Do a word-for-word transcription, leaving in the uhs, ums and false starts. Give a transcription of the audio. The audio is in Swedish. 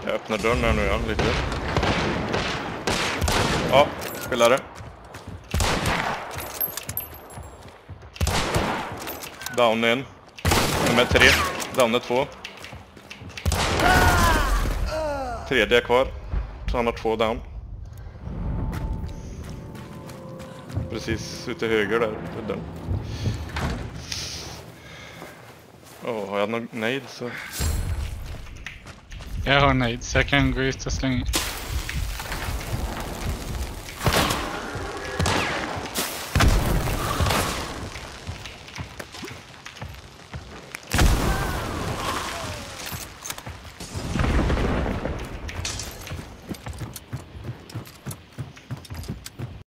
Jag öppnar dörren här nu, ja, lite. Ja, spelare. Down en. Nummer tre. Down är två. Tredje är kvar. Så han har två down. Precis ute höger där. där. Åh, oh, har jag någon nade så... Jag har nade så jag kan gå ut och slänga.